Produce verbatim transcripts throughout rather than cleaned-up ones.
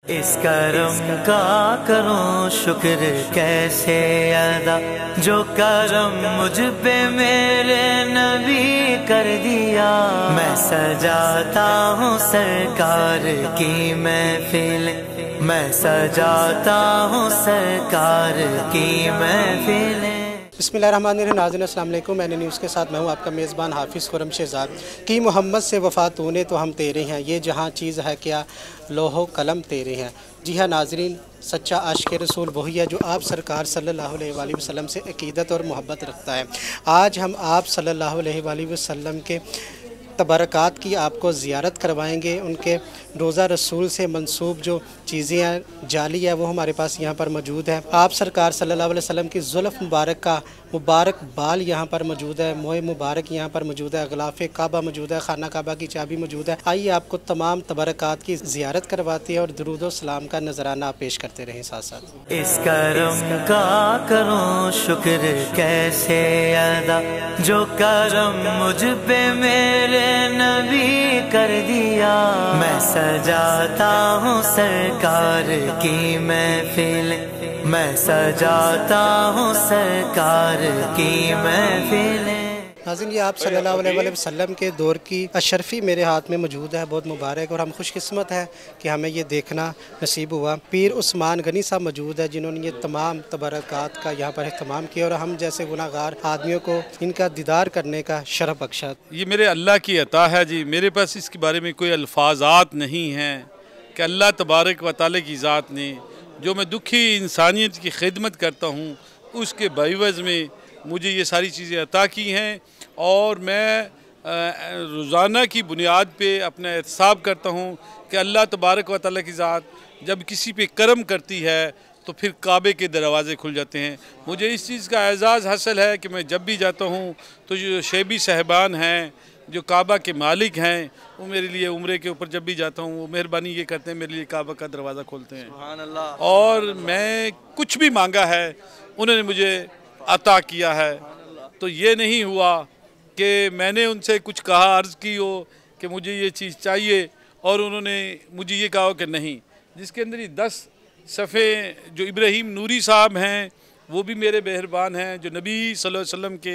इस करम का करूं शुक्र कैसे अदा, जो करम मुझ पे मेरे नबी कर दिया। मैं सजाता हूँ सरकार की महफिल, मैं सजाता हूँ सरकार की महफिल। बिस्मिल्लाहिर्रहमानिर्रहीम। नाज़रीन अस्सलाम वालेकुम। मैंने न्यूज़ के साथ मैं हूँ आपका मेज़बान हाफिज़ खुर्रम शहज़ाद। कि मोहम्मद से वफ़ा तूने तो हम तेरे हैं, ये जहाँ चीज़ है क्या लोहो कलम तेरे हैं। जी हाँ नाज़रीन, सच्चा आशिक़ रसूल वही है जो आप सरकार सल्लल्लाहु अलैहि वसल्लम से अक़ीदत और मोहब्बत रखता है। आज हम आप सल्लल्लाहु अलैहि वसल्लम के तबरक़ात की आपको ज़ियारत करवाएंगे। उनके रोज़ा रसूल से मंसूब जो चीज़ें हैं जाली है वो हमारे पास यहाँ पर मौजूद है। आप सरकार सल्लल्लाहु अलैहि वसल्लम की ज़ुल्फ़ मुबारक का मुबारक बाल यहाँ पर मौजूद है, मोए मुबारक यहाँ पर मौजूद है, ग़िलाफ़े काबा मौजूद है, खाना काबा की चाबी मौजूद है। आइए आपको तमाम तबरक़ात की ज़ियारत करवाते हैं और दुरूद व सलाम का नजराना आप पेश करते रहें साथ साथ। इस करम का करूं शुक्र कैसे अदा, जो करम मुझ पे मेरे नबी कर दिया। मैं सजाता हूँ सरकार की महफिल, मैं सजाता हूँ सरकार की महफिल। नाज़रीन, ये आप सल्लल्लाहु अलैहि वसल्लम के दौर की अशरफ़ी मेरे हाथ में मौजूद है, बहुत मुबारक। और हम खुशकिस्मत हैं कि हमें ये देखना नसीब हुआ। पीर उस्मान गनी साहब मौजूद है जिन्होंने ये तमाम तबरक़ात का यहाँ पर अहतमाम किया और हम जैसे गुनाहगार आदमियों को इनका दीदार करने का शरफ़ बख्शा। ये मेरे अल्लाह की अता है जी। मेरे पास इसके बारे में कोई अल्फाजात नहीं हैं कि अल्लाह तबारक व तआला की ज़ात ने जो मैं दुखी इंसानियत की खिदमत करता हूँ उसके बाइवज़ में मुझे ये सारी चीज़ें अता की हैं। और मैं रोज़ाना की बुनियाद पे अपना एहतसाब करता हूँ कि अल्लाह तबारक व तआला की ज़ात जब किसी पे करम करती है तो फिर काबे के दरवाज़े खुल जाते हैं। मुझे इस चीज़ का एजाज़ हासिल है कि मैं जब भी जाता हूँ तो जो शेबी साहबान हैं जो काबा के मालिक हैं वो मेरे लिए उम्रे के ऊपर जब भी जाता हूँ वो मेहरबानी ये करते हैं, मेरे लिए काबा का दरवाज़ा खोलते हैं। सुभान अल्लाह। और मैं कुछ भी मांगा है उन्होंने मुझे अता किया है। तो ये नहीं हुआ कि मैंने उनसे कुछ कहा, अर्ज़ की हो कि मुझे ये चीज़ चाहिए और उन्होंने मुझे ये कहा कि नहीं। जिसके अंदर ये दस सफ़े जो इब्राहिम नूरी साहब हैं वो भी मेरे मेहरबान हैं, जो नबी सल्लल्लाहु अलैहि वसल्लम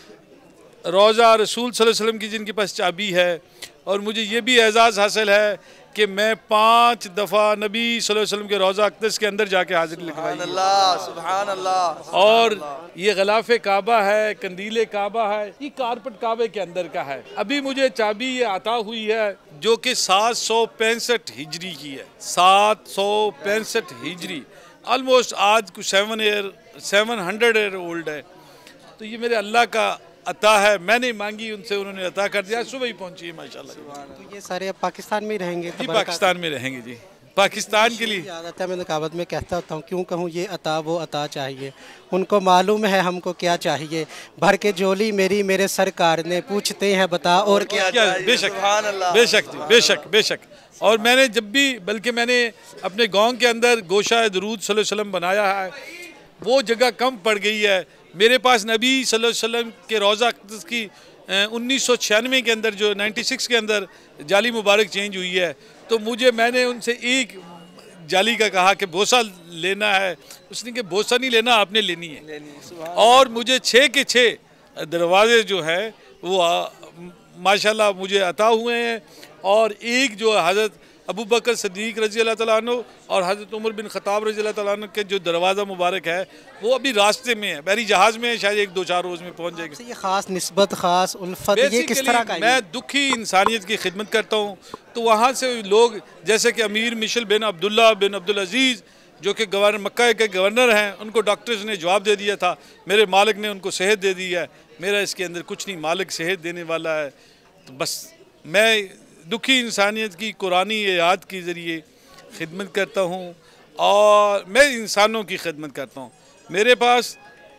के रोज़ा रसूल सल्लल्लाहु अलैहि वसल्लम की जिनके पास चाबी है। और मुझे ये भी एजाज़ हासिल है कि मैं पाँच दफ़ा नबी सल्लल्लाहु अलैहि वसल्लम के रोज़ा अक़दस के अंदर जाके हाज़िरी लिखवाई। सुभान अल्लाह। और ये ग़िलाफ़े काबा है, कंदीले काबा है, ये कारपेट काबे के अंदर का है। अभी मुझे चाबी ये अता हुई है जो कि सात सौ पैंसठ हिजरी की है। सात सौ पैंसठ हिजरी ऑलमोस्ट आज कुछ seven year seven hundred year old है। तो ये मेरे अल्लाह का अता है, मैंने मांगी उनसे, उन्होंने अता कर दिया। सुबह ही पहुंची है माशाल्लाह। तो ये सारे अब पाकिस्तान में ही रहेंगे? जी पाकिस्तान में रहेंगे जी, पाकिस्तान के लिए। आदत है, मैं नकावत में कहता होता हूँ क्यों कहूँ ये अता वो अता चाहिए। उनको मालूम है हमको क्या चाहिए, भर के झोली मेरी मेरे सरकार ने, पूछते हैं बता और क्या, क्या बेशक बेशक जी, बेशक बेशक। और मैंने जब भी, बल्कि मैंने अपने गाँव के अंदर गोशा दरूद सल्लल्लाहु अलैहि वसल्लम बनाया है, वो जगह कम पड़ गई है। मेरे पास नबी सल्लल्लाहु अलैहि वसल्लम के रोज़ा अक़दस की उन्नीस सौ छियानवे के अंदर जो छियानवे के अंदर जाली मुबारक चेंज हुई है, तो मुझे मैंने उनसे एक जाली का कहा कि बोसा लेना है। उसने कि बोसा नहीं लेना, आपने लेनी है। और मुझे छः के छः दरवाज़े जो है वो माशाल्लाह मुझे अता हुए हैं। और एक जो हज़रत अबू बकर सदीक़ रज़ी अल्लाह तआला अन्हु और हज़रत उमर बिन ख़त्ताब रज़ी अल्लाह तआला अन्हु के जो दरवाज़ा मुबारक है वो अभी रास्ते में है, बहरी जहाज़ में है, शायद एक दो चार रोज़ में पहुंच जाएगी। ये ख़ास निस्बत, ख़ास उल्फत, ये किस तरह का? मैं दुखी इंसानियत की खिदमत करता हूँ तो वहाँ से लोग जैसे कि Amir Mishal bin Abdullah bin Abdul Aziz जो कि गवर्नर मक्का के गवर्नर हैं, उनको डॉक्टर्स ने जवाब दे दिया था, मेरे मालिक ने उनको सेहत दे दी है। मेरा इसके अंदर कुछ नहीं, मालिक सेहत देने वाला है। तो बस मैं दुखी इंसानियत की कुरानी आयत के ज़रिए खिदमत करता हूँ और मैं इंसानों की खिदमत करता हूँ। मेरे पास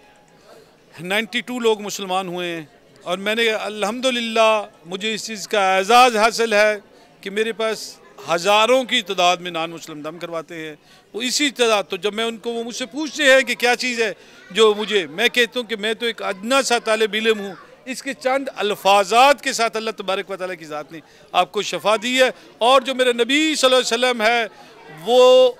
बानवे लोग मुसलमान हुए हैं और मैंने अल्हम्दुलिल्लाह मुझे इस चीज़ का एजाज़ हासिल है कि मेरे पास हज़ारों की तादाद में नान मुस्लिम दम करवाते हैं। वो इसी तादाद, तो जब मैं उनको, वो मुझसे पूछते हैं कि क्या चीज़ है जो मुझे, मैं कहता हूँ कि मैं तो एक अदना सा तालिब इल्म हूँ। इसके चंद अल्फाजात के साथ अल्लाह तबारक व तआला की ज़ात ने आपको शफा दी है। और जो मेरा नबी सल्लल्लाहु अलैहि वसल्लम है वो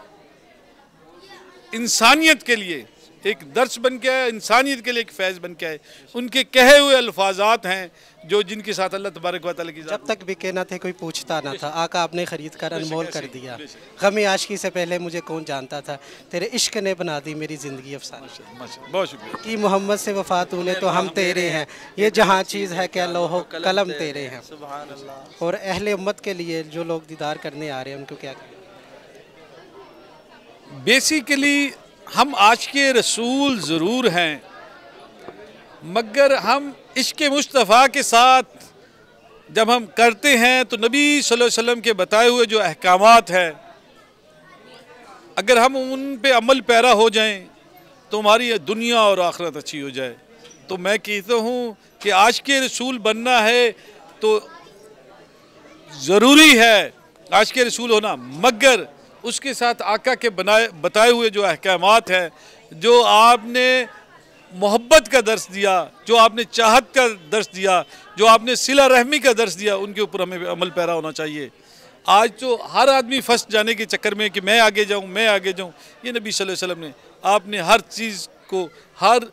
इंसानियत के लिए एक दर्स बन के आए, इंसानियत के लिए एक फैज़ बन के आए। उनके कहे हुए अल्फाजात हैं जो जिनके साथ अल्लाह तबारक व तआला की जब तक बिके ना थे कोई पूछता ना था, आका आपने ख़रीद कर अनमोल कर दिया। गम आशिकी से पहले मुझे कौन जानता था, तेरे इश्क ने बना दी मेरी ज़िंदगी अफसाना। बहुत शुक्रिया। कि मोहम्मद से वफ़ा तूने तो हम तेरे हैं, ये जहाँ चीज़ है क्या लोहो कलम तेरे हैं। और अहले उम्मत के लिए जो लोग दीदार करने आ रहे हैं उनको क्या कहें? बेसिकली हम आशिक़े रसूल ज़रूर हैं, मगर हम इश्क़ मुस्तफ़ा के साथ जब हम करते हैं तो नबी सल्लल्लाहु अलैहि वसल्लम के बताए हुए जो अहकामात हैं, अगर हम उन पे अमल पैरा हो जाएं तो हमारी दुनिया और आखिरत अच्छी हो जाए। तो मैं कहता हूँ कि आशिक़े रसूल बनना है तो ज़रूरी है आशिक़े रसूल होना, मगर उसके साथ आका के बनाए बताए हुए जो अहकामात हैं, जो आपने मोहब्बत का दर्स दिया, जो आपने चाहत का दर्स दिया, जो आपने सिला रहमी का दर्स दिया, उनके ऊपर हमें अमल पैरा होना चाहिए। आज तो हर आदमी फंस जाने के चक्कर में कि मैं आगे जाऊं, मैं आगे जाऊं। ये नबी सल्लल्लाहु अलैहि वसल्लम ने आपने हर चीज़ को, हर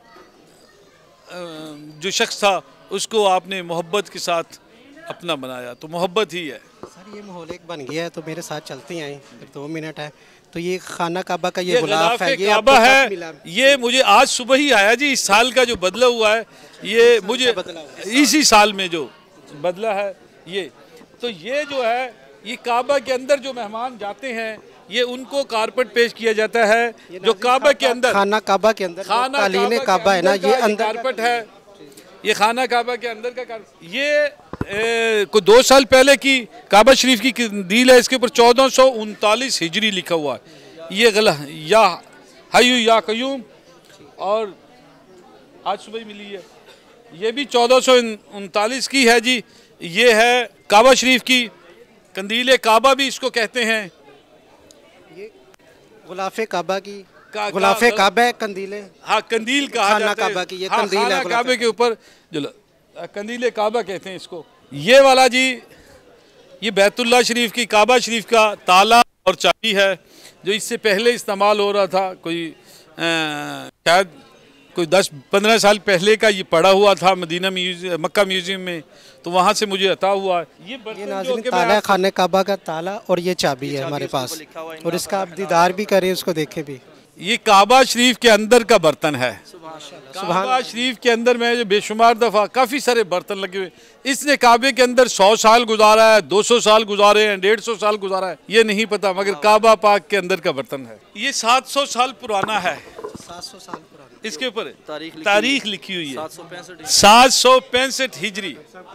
जो शख्स था उसको आपने मोहब्बत के साथ अपना बनाया, तो मोहब्बत ही है। सर ये माहौल एक बन गया है तो मेरे साथ चलती हैं, दो मिनट है। तो ये खाना काबा का ये, ये गुलाफ है, ये काबा है, ये मुझे आज सुबह ही आया जी। इस साल का जो बदला हुआ है ये मुझे इसी साल में जो बदला है ये। तो ये जो है ये काबा के अंदर जो मेहमान जाते हैं ये उनको कारपेट पेश किया जाता है, जो काबा के अंदर खाना काबा के अंदर खाना काबा है ना, ये अंदर कारपेट है, ये खाना काबा के अंदर का कारपेट। ये ए, को दो साल पहले की काबा शरीफ की कंदील है, इसके ऊपर चौदह सौ उनतालीस हिजरी लिखा हुआ है। ये गलत या हय्यू या कयूम, और आज सुबह मिली है। ये भी चौदह सौ उनतालीस की है जी। ये है काबा शरीफ की कंदील काबा भी इसको कहते हैं। ये गुलाफे काबा की का, गुलाफे काबा कंदीले, हाँ कंदील कहा जाता है। काबा की ये हाँ, कंदील है काबे के ऊपर जो कंदील काबा कहते हैं इसको। ये वाला जी ये बैतुल्लाह शरीफ की काबा शरीफ का ताला और चाबी है, जो इससे पहले इस्तेमाल हो रहा था। कोई शायद कोई दस पंद्रह साल पहले का ये पड़ा हुआ था मदीना म्यूजियम, मक्का म्यूजियम में, तो वहाँ से मुझे अता हुआ। ये ये नाज़रीन ताला है, खाने काबा का ताला, और ये चाबी है हमारे पास, और इसका आप दीदार भी करें, उसको देखें भी। ये काबा शरीफ के अंदर का बर्तन है। काबा शरीफ के अंदर में जो बेशुमार दफ़ा काफ़ी सारे बर्तन लगे हुए। इसने काबे के अंदर सौ साल गुजारा है, दो सौ साल गुजारे हैं, डेढ़ सौ साल गुजारा है, ये नहीं पता, मगर काबा पाक के अंदर का बर्तन है। ये सात सौ साल पुराना है। सात सौ साल पुराना इसके ऊपर तारीख लिखी तारीख लिखी हुई है सात सौ पैंसठ सात सौ पैंसठ हिजरी।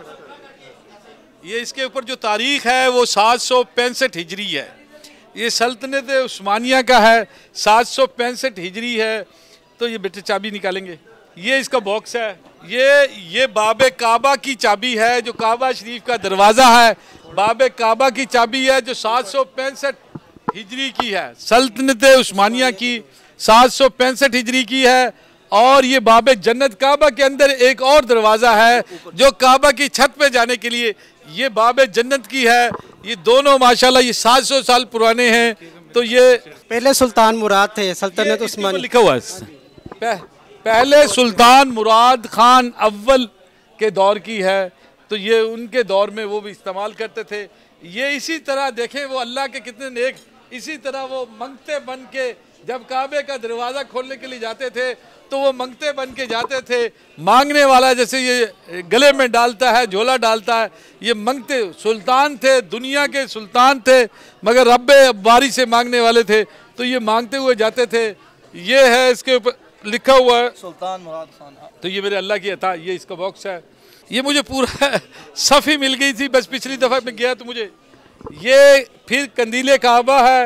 ये इसके ऊपर जो तारीख है वो सात सौ पैंसठ हिजरी है। ये सल्तनत उस्मानिया का है, सात सौ पैंसठ हिजरी है। तो ये बेटे चाबी निकालेंगे, ये इसका बॉक्स है। ये ये बाबे काबा की चाबी है, जो काबा शरीफ का दरवाज़ा है। बाबे काबा की चाबी है जो सात सौ पैंसठ हिजरी की है, सल्तनत उस्मानिया की सात सौ पैंसठ हिजरी की है। और ये बाबे जन्नत काबा के अंदर एक और दरवाज़ा है जो काबा की छत पे जाने के लिए, ये बाबे जन्नत की है। ये दोनों माशाल्लाह ये सात सौ साल पुराने हैं। तो ये पहले सुल्तान मुराद थे, सल्तनत उस्मानिया लिखा हुआ है। पह, पहले सुल्तान मुराद खान अव्वल के दौर की है, तो ये उनके दौर में वो भी इस्तेमाल करते थे। ये इसी तरह देखें वो अल्लाह के कितने नेक, इसी तरह वो मंगते बन के जब काबे का दरवाज़ा खोलने के लिए जाते थे तो वो मंगते बन के जाते थे। मांगने वाला जैसे ये गले में डालता है, झोला डालता है, ये मंगते सुल्तान थे, दुनिया के सुल्तान थे, मगर रब्बे बारी से मांगने वाले थे, तो ये मांगते हुए जाते थे। ये है इसके ऊपर लिखा हुआ है सुल्तान मुराद खान। तो ये मेरे अल्लाह की अता, ये इसका बॉक्स है। ये मुझे पूरा सफ़ी मिल गई थी, बस पिछली दफ़ा में गया तो मुझे ये फिर कंदीले काबा है।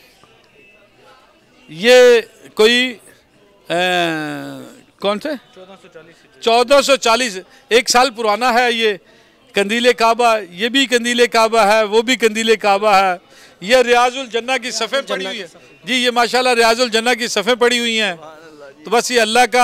ये कोई आ, कौन से चौदह सौ चालीस एक साल पुराना है ये कंदीले काबा। ये भी कंदीले काबा है, वो भी कंदीले काबा है। ये रियाजुल जन्ना की सफ़ें पड़ी हुई है जी। ये माशाल्लाह रियाजुल जन्ना की सफ़ें पड़ी हुई हैं। तो बस ये अल्लाह का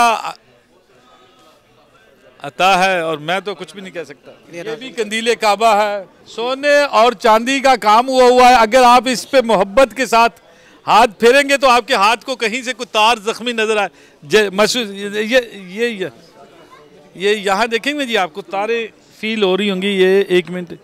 अता है और मैं तो कुछ भी नहीं कह सकता। ये भी कंदीले काबा है, सोने और चांदी का काम हुआ हुआ है। अगर आप इस पे मोहब्बत के साथ हाथ फेरेंगे तो आपके हाथ को कहीं से कोई तार जख्मी नजर आए महसूस ये ये ये ये यहाँ देखेंगे जी आपको तारे फील हो रही होंगी। ये एक मिनट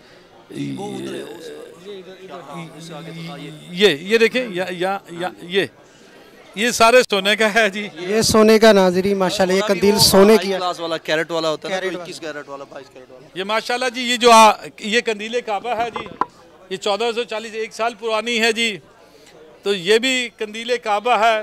ये ये देखें या या या ये ये सारे सोने का है जी। ये सोने का नाज़रीन माशाल्लाह, ये कंदील सोने की क्लास वाला कैरेट वाला होता है, कैरेट इक्कीस कैरेट वाला, बाईस कैरेट वाला। ये माशाल्लाह जी ये जो आ, ये कंदीले काबा है जी, ये चौदह सौ चालीस एक साल पुरानी है जी। तो ये भी कंदीले काबा है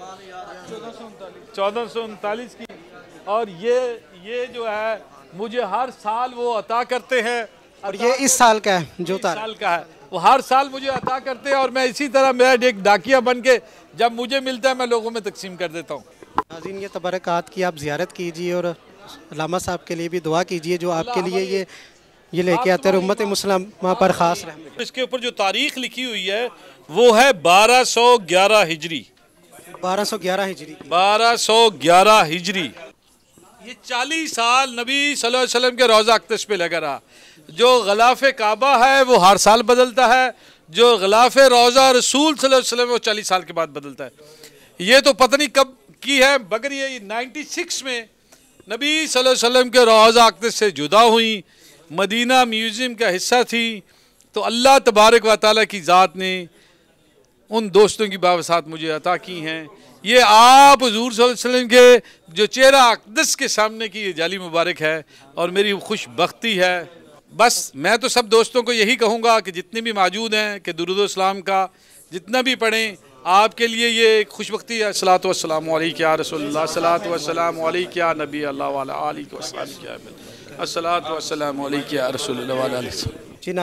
चौदह सौ उनतालीस की। और ये ये जो है मुझे हर साल वो अता करते हैं। और ये इस साल का है जो इस साल का है, वो हर साल मुझे अता करते हैं और मैं इसी तरह मेरा एक डाकिया बन के जब मुझे मिलता है मैं लोगों में तकसीम कर देता हूँ। नाज़रीन ये तबरक़ात की आप ज़ियारत कीजिए और अल्लामा साहब के लिए भी दुआ कीजिए जो आपके लिए ये ये लेके आते हैं उम्मत मुस्लिमा पर ख़ास रहमत। इसके ऊपर जो तारीख लिखी हुई है वो है बारह सौ ग्यारह हिजरी। बारह सौ ग्यारह हिजरी बारह सौ ग्यारह हिजरी। ये चालीस साल नबी सल्लल्लाहु अलैहि वसल्लम के रोज़ा अक़दस पे लगा रहा। जो ग़िलाफ़ काबा है वो हर साल बदलता है, जो ग़िलाफ़ रोज़ा रसूल सल्लल्लाहु अलैहि वसल्लम वो चालीस साल के बाद बदलता है। ये तो पता नहीं कब की है, मगर ये नाइन्टी सिक्स में नबी सल्लल्लाहु अलैहि वसल्लम के रोज़ा अक़दस से जुदा हुई, मदीना म्यूज़ियम का हिस्सा थी। तो अल्लाह तबारक व तआला की ज़ात ने उन दोस्तों की बावसात मुझे अता की हैं। ये आप हुज़ूर सल्लल्लाहु अलैहि वसल्लम के जो चेहरा अक़दस के सामने की ये जाली मुबारक है और मेरी खुशबख्ती है। बस मैं तो सब दोस्तों को यही कहूँगा कि जितने भी मौजूद हैं कि दुरूद इस्लाम का जितना भी पढ़ें, आपके लिए ये खुशबख्ती है। अस्सलातु वस्सलामु अलैका या रसूलल्लाह, अस्सलातु वस्सलामु अलैका या नबी अल्लाह व अला आलिहि व अस्हाबिहि, अस्सलातु वस्सलामु अलैका या रसूलल्लाह व अला आलिहि।